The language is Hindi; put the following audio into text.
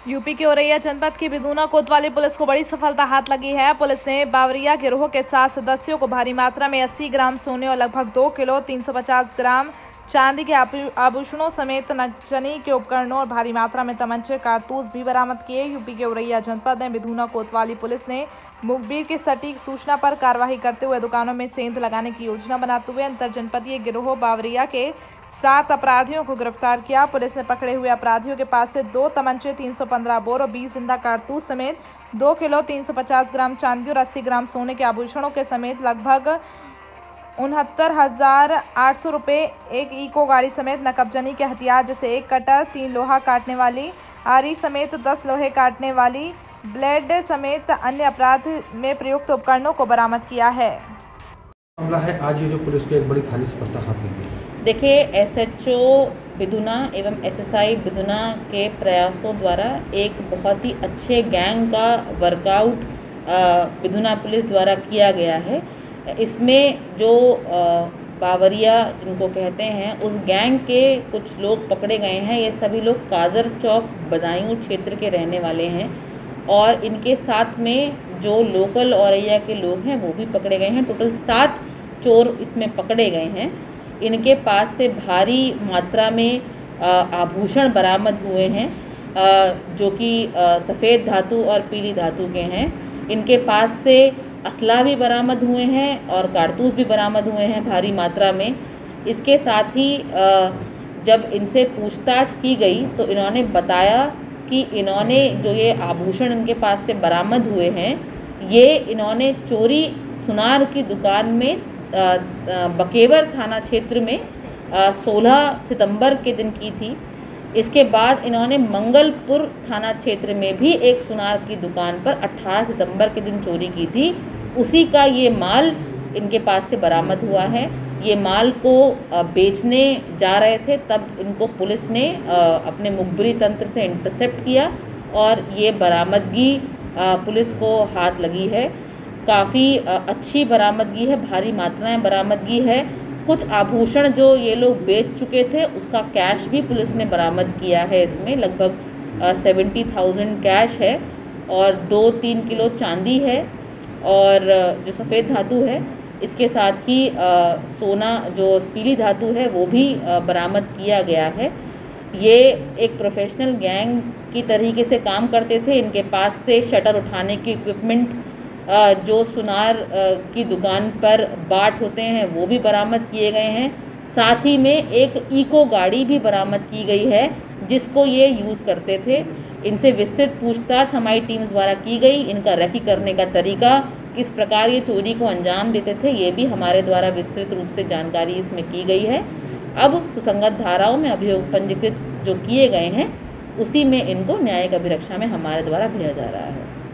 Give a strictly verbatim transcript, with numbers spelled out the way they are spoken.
यूपी के औरैया जनपद की बिदूना कोतवाली पुलिस को बड़ी सफलता हाथ लगी है। पुलिस ने बावरिया गिरोह के सात सदस्यों को भारी मात्रा में अस्सी ग्राम सोने और लगभग दो किलो तीन सौ पचास ग्राम चांदी के आभूषणों समेत नकचनी के उपकरणों और भारी मात्रा में तमंचे कारतूस भी बरामद किए। यूपी के औरैया जनपद में बिदूना कोतवाली पुलिस ने मुखबिर की सटीक सूचना पर कार्रवाई करते हुए दुकानों में सेंध लगाने की योजना बनाते हुए अंतर जनपदीय गिरोह बावरिया के सात अपराधियों को गिरफ्तार किया। पुलिस ने पकड़े हुए अपराधियों के पास से दो तमंचे, तीन सौ पंद्रह बोर और बीस जिंदा कारतूस समेत दो किलो तीन सौ पचास ग्राम चांदी और अस्सी ग्राम सोने के आभूषणों के समेत लगभग उनहत्तर हजार आठ सौ रुपये, एक इको गाड़ी समेत नकबजनी के हथियार जैसे एक कटर, तीन लोहा काटने वाली आरी समेत दस लोहे काटने वाली ब्लेड समेत अन्य अपराध में प्रयुक्त उपकरणों को बरामद किया है। मामला है आज ये जो पुलिस को एक बड़ी भारी सफलता हाथ लगी। देखिए, एसएचओ बिदूना एवं एसएसआई बिदूना के प्रयासों द्वारा एक बहुत ही अच्छे गैंग का वर्कआउट बिदूना पुलिस द्वारा किया गया है। इसमें जो बावरिया जिनको कहते हैं उस गैंग के कुछ लोग पकड़े गए हैं। ये सभी लोग कादर चौक बदायूं क्षेत्र के रहने वाले हैं और इनके साथ में जो लोकल औरैया के लोग हैं वो भी पकड़े गए हैं। टोटल सात चोर इसमें पकड़े गए हैं। इनके पास से भारी मात्रा में आभूषण बरामद हुए हैं जो कि सफ़ेद धातु और पीली धातु के हैं। इनके पास से असला भी बरामद हुए हैं और कारतूस भी बरामद हुए हैं भारी मात्रा में। इसके साथ ही जब इनसे पूछताछ की गई तो इन्होंने बताया कि इन्होंने जो ये आभूषण इनके पास से बरामद हुए हैं ये इन्होंने चोरी सुनार की दुकान में बकेवर थाना क्षेत्र में सोलह सितंबर के दिन की थी। इसके बाद इन्होंने मंगलपुर थाना क्षेत्र में भी एक सुनार की दुकान पर अठारह सितंबर के दिन चोरी की थी। उसी का ये माल इनके पास से बरामद हुआ है। ये माल को बेचने जा रहे थे तब इनको पुलिस ने अपने मुखबिरी तंत्र से इंटरसेप्ट किया और ये बरामदगी पुलिस को हाथ लगी है। काफ़ी अच्छी बरामदगी है, भारी मात्रा में बरामदगी है। कुछ आभूषण जो ये लोग बेच चुके थे उसका कैश भी पुलिस ने बरामद किया है। इसमें लगभग सेवेंटी थाउजेंड कैश है और दो तीन किलो चांदी है और जो सफ़ेद धातु है इसके साथ ही आ, सोना जो पीली धातु है वो भी आ, बरामद किया गया है। ये एक प्रोफेशनल गैंग की तरीके से काम करते थे। इनके पास से शटर उठाने के इक्विपमेंट जो सुनार की दुकान पर बाट होते हैं वो भी बरामद किए गए हैं। साथ ही में एक इको गाड़ी भी बरामद की गई है जिसको ये यूज़ करते थे। इनसे विस्तृत पूछताछ हमारी टीम्स द्वारा की गई। इनका रेकी करने का तरीका, किस प्रकार ये चोरी को अंजाम देते थे, ये भी हमारे द्वारा विस्तृत रूप से जानकारी इसमें की गई है। अब सुसंगत धाराओं में अभियोग पंजीकृत जो किए गए हैं उसी में इनको न्यायिक अभिरक्षा में हमारे द्वारा भेजा जा रहा है।